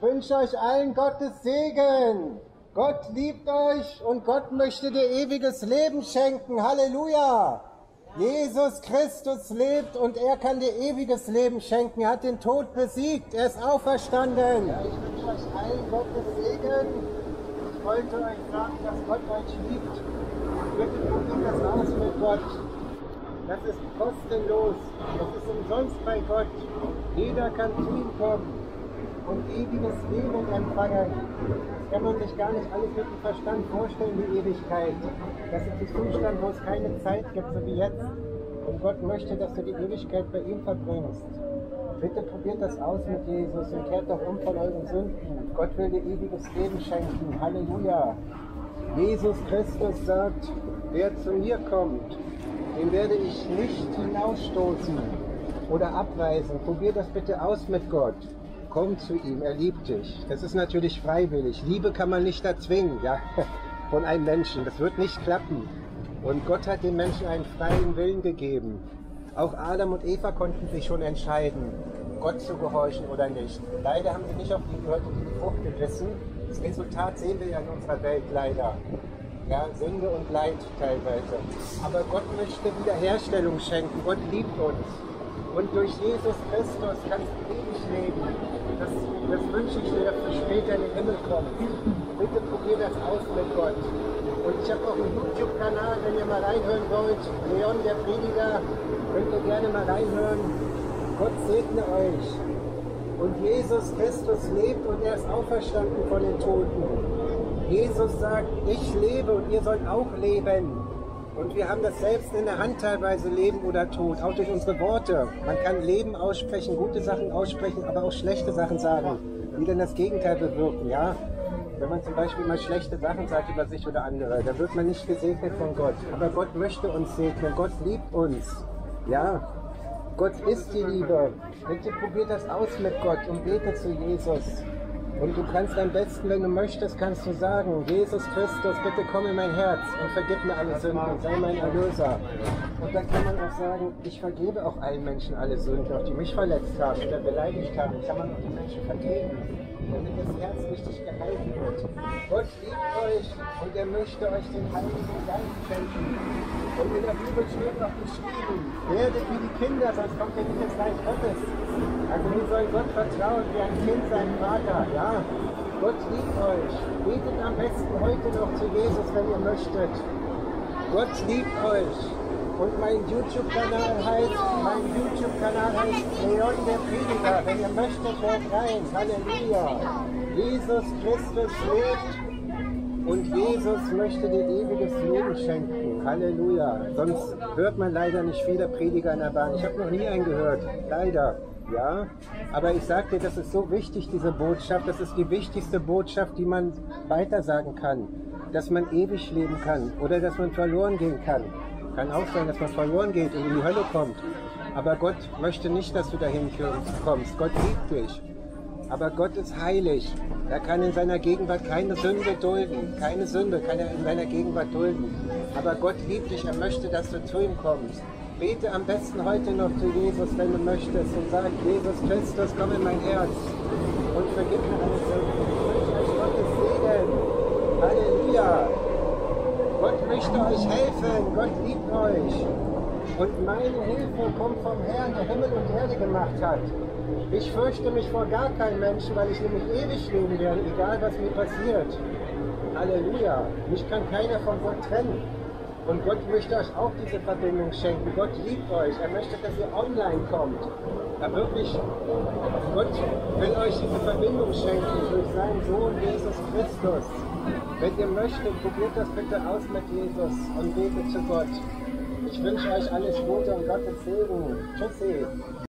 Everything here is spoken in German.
Ich wünsche euch allen Gottes Segen. Gott liebt euch und Gott möchte dir ewiges Leben schenken. Halleluja! Jesus Christus lebt und er kann dir ewiges Leben schenken. Er hat den Tod besiegt, er ist auferstanden. Ja, ich wünsche euch allen Gottes Segen. Ich wollte euch sagen, dass Gott euch liebt. Bitte probiert das aus mit Gott. Das ist kostenlos. Das ist umsonst bei Gott. Jeder kann zu ihm kommen und ewiges Leben empfangen. Das kann man sich gar nicht alles mit dem Verstand vorstellen, die Ewigkeit. Das ist der Zustand, wo es keine Zeit gibt, so wie jetzt. Und Gott möchte, dass du die Ewigkeit bei ihm verbringst. Bitte probiert das aus mit Jesus und kehrt doch um von euren Sünden. Gott will dir ewiges Leben schenken. Halleluja. Jesus Christus sagt, wer zu mir kommt, den werde ich nicht hinausstoßen oder abweisen. Probier das bitte aus mit Gott. Komm zu ihm, er liebt dich. Das ist natürlich freiwillig. Liebe kann man nicht erzwingen, ja, von einem Menschen. Das wird nicht klappen. Und Gott hat den Menschen einen freien Willen gegeben. Auch Adam und Eva konnten sich schon entscheiden, Gott zu gehorchen oder nicht. Leider haben sie nicht auf die Leute die Frucht gebissen. Das Resultat sehen wir ja in unserer Welt leider. Ja, Sünde und Leid teilweise. Aber Gott möchte Wiederherstellung schenken. Gott liebt uns. Und durch Jesus Christus kannst du ewig leben. Das wünsche ich dir, dass du später in den Himmel kommst. Bitte probier das aus mit Gott. Und ich habe auch einen YouTube-Kanal, wenn ihr mal reinhören wollt. Leon, der Prediger, könnt ihr gerne mal reinhören. Gott segne euch. Und Jesus Christus lebt und er ist auferstanden von den Toten. Jesus sagt, ich lebe und ihr sollt auch leben. Und wir haben das selbst in der Hand teilweise, Leben oder Tod, auch durch unsere Worte. Man kann Leben aussprechen, gute Sachen aussprechen, aber auch schlechte Sachen sagen, die dann das Gegenteil bewirken, ja. Wenn man zum Beispiel mal schlechte Sachen sagt über sich oder andere, dann wird man nicht gesegnet von Gott. Aber Gott möchte uns segnen, Gott liebt uns, ja. Gott ist die Liebe. Bitte probiert das aus mit Gott und bete zu Jesus. Und du kannst am besten, wenn du möchtest, kannst du sagen, Jesus Christus, bitte komm in mein Herz und vergib mir alle Sünden, sei mein Erlöser. Und dann kann man auch sagen, ich vergebe auch allen Menschen alle Sünden, auch die mich verletzt haben oder beleidigt haben. Kann man auch die Menschen vergeben, damit das Herz richtig gehalten wird. Gott liebt euch und er möchte euch den Heiligen Geist schenken. Und in der Bibel steht noch geschrieben, werdet wie die Kinder, sonst kommt ihr nicht ins Reich Gottes. Also wir sollen Gott vertrauen wie ein Kind seinem Vater, ja. Gott liebt euch. Betet am besten heute noch zu Jesus, wenn ihr möchtet. Gott liebt euch. Und mein YouTube-Kanal heißt Leon der Prediger. Wenn ihr möchtet, hört rein. Halleluja. Jesus Christus lebt und Jesus möchte dir ewiges Leben schenken. Halleluja. Sonst hört man leider nicht viele Prediger in der Bahn. Ich habe noch nie einen gehört. Leider. Ja, aber ich sage dir, das ist so wichtig, diese Botschaft. Das ist die wichtigste Botschaft, die man weitersagen kann. Dass man ewig leben kann oder dass man verloren gehen kann. Kann auch sein, dass man verloren geht und in die Hölle kommt. Aber Gott möchte nicht, dass du dahin kommst. Gott liebt dich. Aber Gott ist heilig. Er kann in seiner Gegenwart keine Sünde dulden. Keine Sünde kann er in seiner Gegenwart dulden. Aber Gott liebt dich. Er möchte, dass du zu ihm kommst. Bete am besten heute noch zu Jesus, wenn du möchtest, und sag, Jesus Christus, komm in mein Herz und vergib mir alle Sünden. Ich wünsche euch Gottes Segen. Halleluja. Gott möchte euch helfen. Gott liebt euch. Und meine Hilfe kommt vom Herrn, der Himmel und Erde gemacht hat. Ich fürchte mich vor gar keinem Menschen, weil ich nämlich ewig leben werde, egal was mir passiert. Halleluja. Mich kann keiner von Gott trennen. Und Gott möchte euch auch diese Verbindung schenken. Gott liebt euch. Er möchte, dass ihr online kommt. Ja, wirklich, Gott will euch diese Verbindung schenken durch seinen Sohn Jesus Christus. Wenn ihr möchtet, probiert das bitte aus mit Jesus und betet zu Gott. Ich wünsche euch alles Gute und Gottes Segen. Tschüssi.